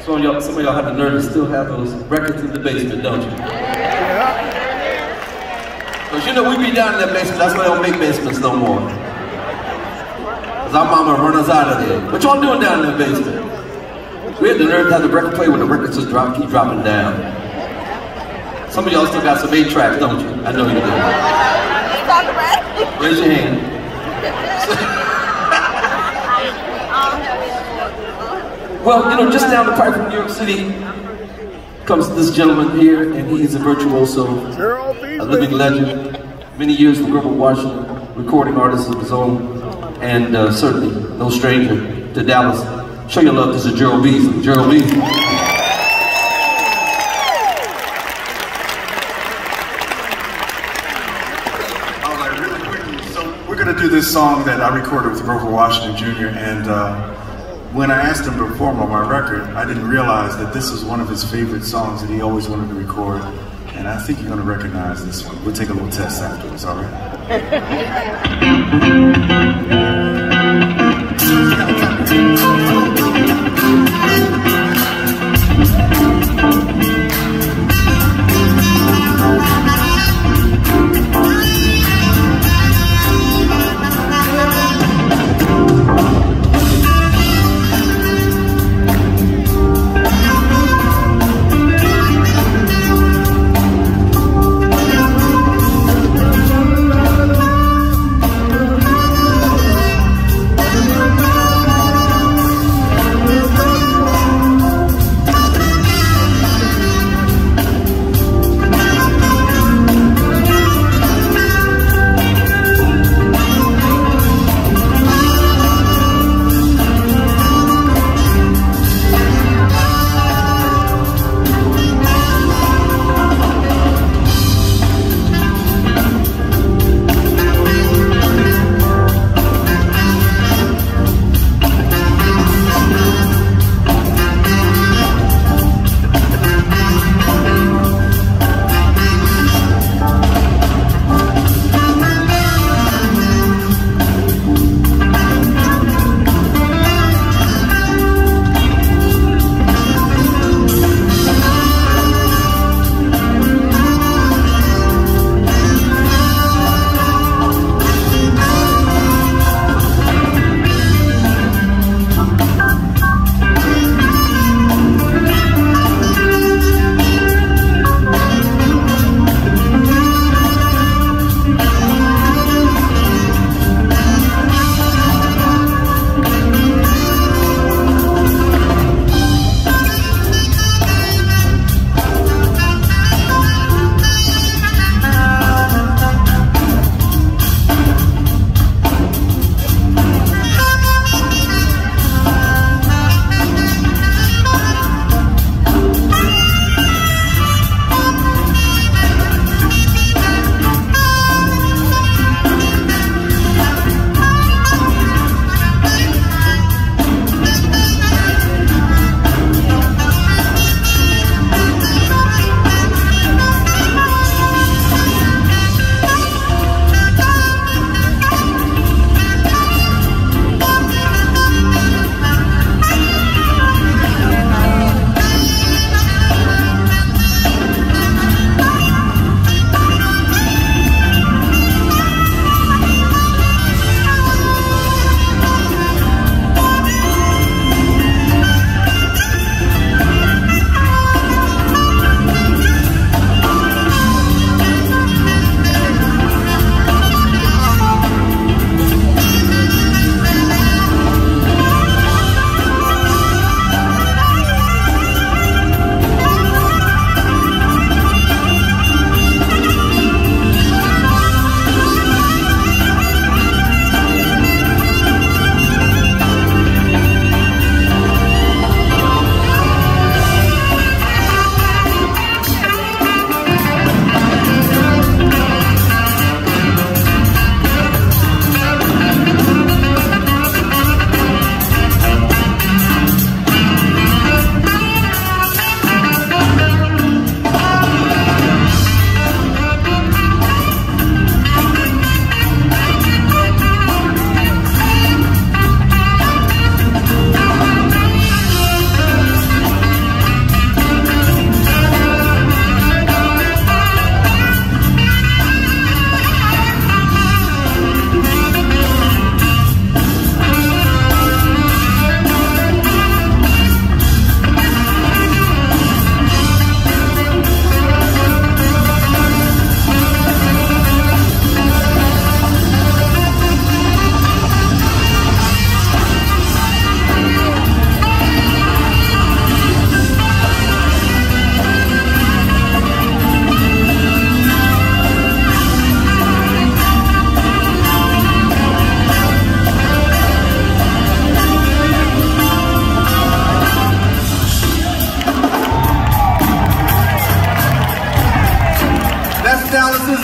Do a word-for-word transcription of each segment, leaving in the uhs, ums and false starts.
Some of y'all, some of y'all have the nerve to still have those records in the basement, don't you? Because you know we be down in that basement, that's why they don't make basements no more. Because our mama run us out of there. What y'all doing down in that basement? We had the nerve to have the record play when the records just drop, keep dropping down. Some of y'all still got some eight tracks, don't you? I know you do. Raise your hand. Well, you know, just down the pipe from New York City comes this gentleman here, and he is a virtuoso, a living legend. Many years with Grover Washington, recording artist of his own, and uh, certainly no stranger to Dallas. Show your love to Gerald Beasley. Gerald Beasley. All right, really quickly. So we're gonna do this song that I recorded with Grover Washington Junior And uh, when I asked him to perform on my record, I didn't realize that this was one of his favorite songs that he always wanted to record. And I think you're gonna recognize this one. We'll take a little test afterwards. All right.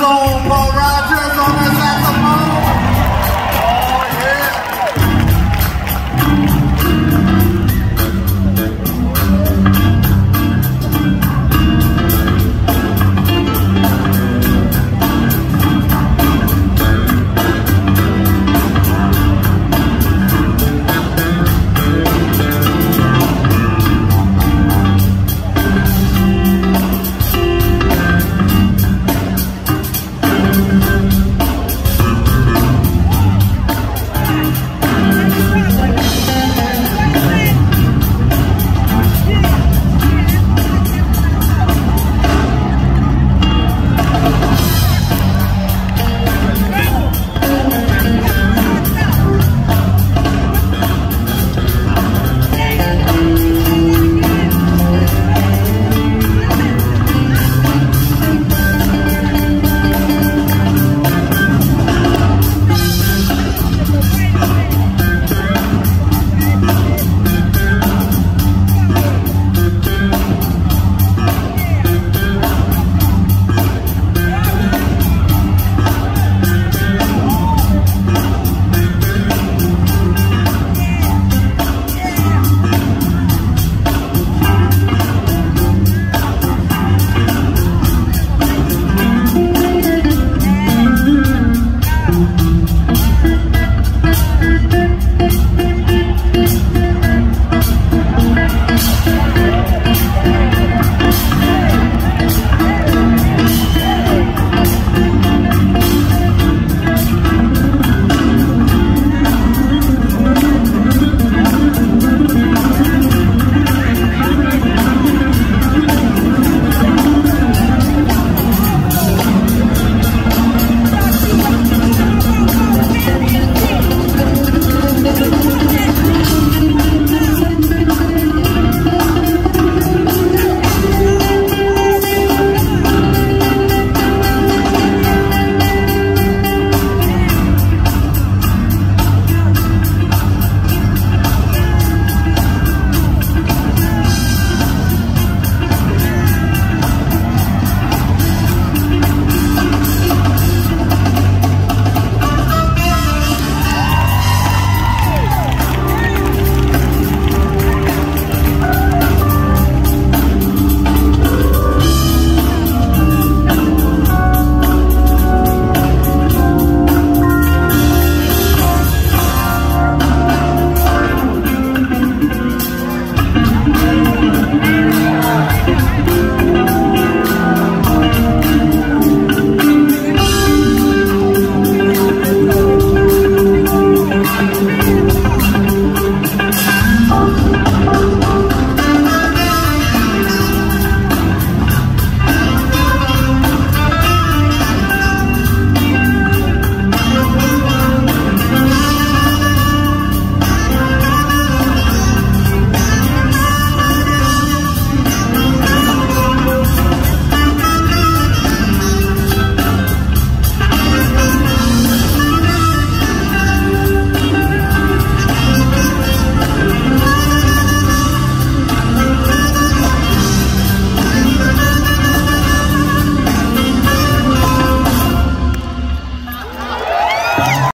zone.